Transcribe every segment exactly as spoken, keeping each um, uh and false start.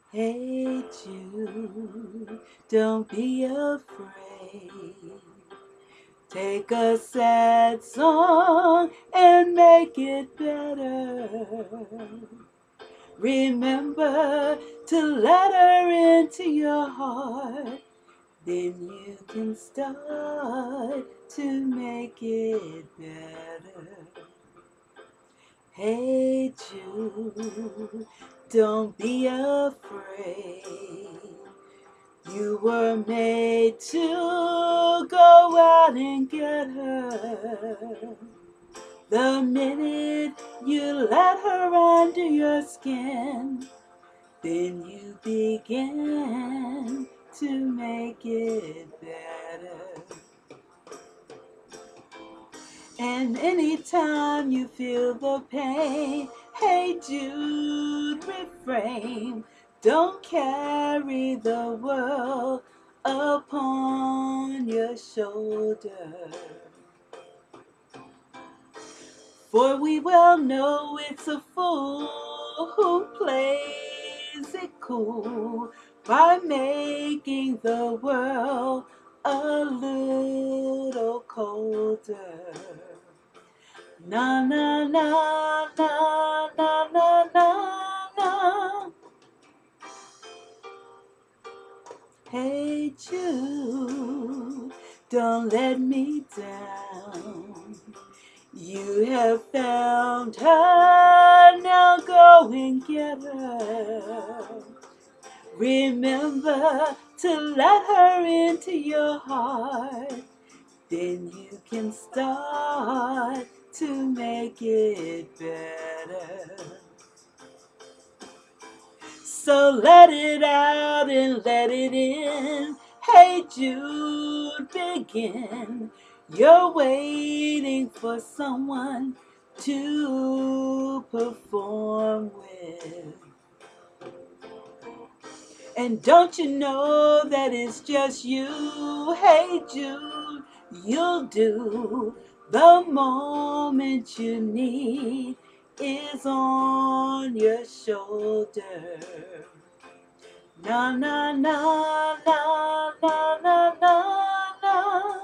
Hey Jude, don't be afraid. Take a sad song and make it better. Remember to let her into your heart. Then you can start to make it better. Hey Jude, don't be afraid. You were made to go out and get her. The minute you let her under your skin, then you begin to make it better. And anytime you feel the pain, hey Jude, refrain. Don't carry the world upon your shoulder. For we well know it's a fool who plays it cool by making the world a little colder. Na na na na na na na na. Hey Jude, don't let me down. You have found her, now go and get her. Remember to let her into your heart. Then you can start to make it better. So let it out and let it in. Hey Jude, begin. You're waiting for someone to perform with. And don't you know that it's just you? Hey Jude, you'll do the moment you need is on your shoulder. Na na na na na na na na.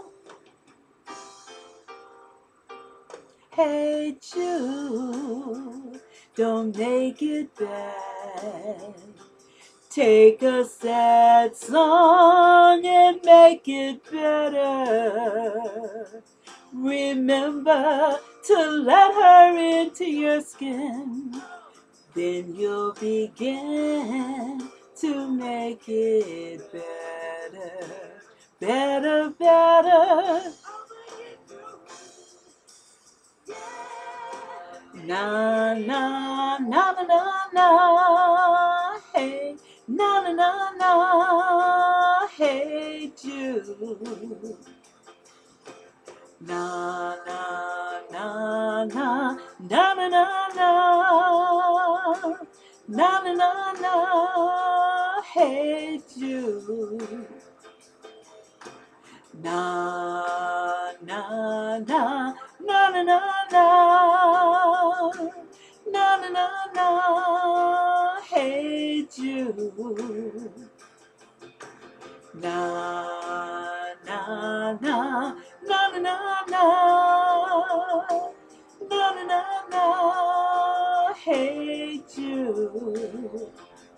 Hey Jude, don't make it bad. Take a sad song and make it better. Remember to let her into your skin. Then you'll begin to make it better. Better, better. Na na na na na na. Hey, na na na na. Hey Jude. Na na na na na na na na. Na na na na. Hey Jude. Na na na na na na na. Na na na na. Hey Jude. Na na na na na na na. Na na na na. Hey Jude.